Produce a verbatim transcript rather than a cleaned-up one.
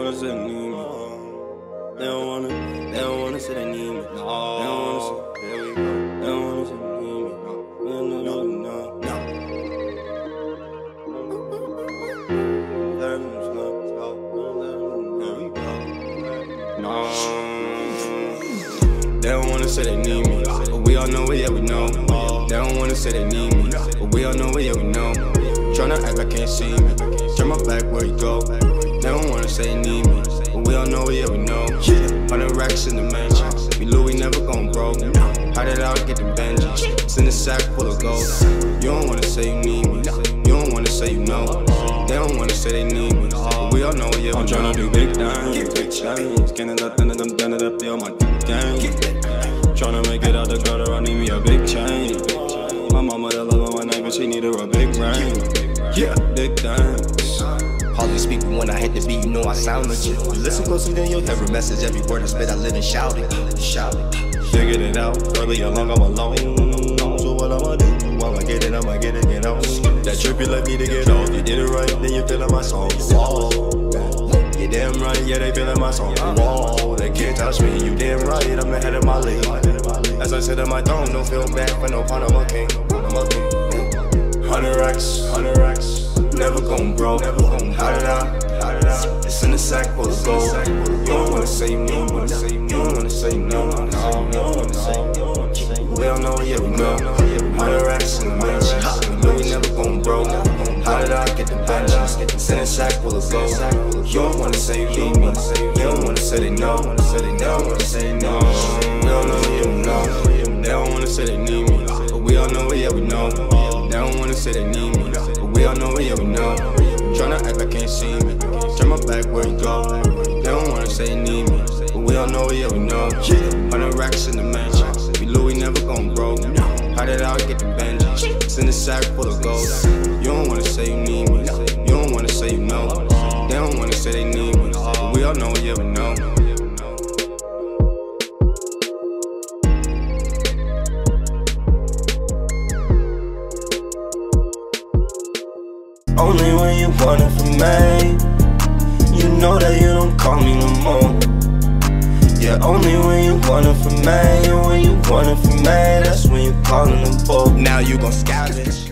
wanna say they need me. They don't wanna, they don't wanna say they need me. No, they don't wanna say, here we go. They don't wanna say they need me. No, no, no, no, no. There we go. No. They don't wanna say they need me, but we all know it, yeah we know. They don't wanna say they need me, but we all know it, yeah we know. Tryna act like can't see me, turn my back where you go. They don't wanna say they need me, but we all know it, yeah we know. Hundred racks in the mansion, we Louis never gon' broke. How did I get the Benjis? It's in a sack full of gold. You don't wanna say you need me, you don't wanna say you know. They don't wanna say they need me, but we all know it, yeah we know. I'm tryna do big things, big things. Can't let them, them, them, them, feel my game. Tryna make it out the gutter, I need me a big chain. My mama that love my name, but she need her a big ring. Yeah, big things. Hardly speak when I hit the beat, you know I sound legit. You listen closely, then you'll hear a message. Every word I spit, I live and shout it, shout it. Figured it out, early along I'm alone. So what I'ma do, I'ma get it, I'ma get it, get on. That trip you let me to get off, you did it right, then you feeling my song. Whoa, you damn right, yeah they feeling my song. Whoa, they can't touch me, you damn right, I'm ahead of my league. As I sit on my throne, don't feel bad for no part, I'm a king, I'm a king. Hundred racks, hundred racks, never gon' broke. How did I, how did I? It's in the sack full of gold. You don't wanna say you need me, you don't wanna say you know. No, you don't wanna say you know. We don't know, yeah we know. Hundred racks in the mansion, we know we never gon' broke. How did I get the Benjis? It's in a sack full of gold. You don't wanna say you need me, you don't wanna say they know. They don't wanna say they know. We don't know, yeah we know. They don't wanna say they need me, but we all know it, yeah we know. They don't wanna say they need me, but we all know it, yeah we know. Tryna act like can't see me, turn my back where you go. They don't wanna say they need me, but we all know it, yeah we know. Hundred racks in the mansion, we Louis never gon' broke. How did I get the Benjis? It's in a sack full of gold. You don't wanna say you need me, you don't wanna say you know. They don't wanna say they need me, but we all know it, yeah we know. Only when you want it from me, you know that you don't call me no more. Yeah, only when you want it from me, and when you want it from me, that's when you callin' them both. Now you gon' scavenge.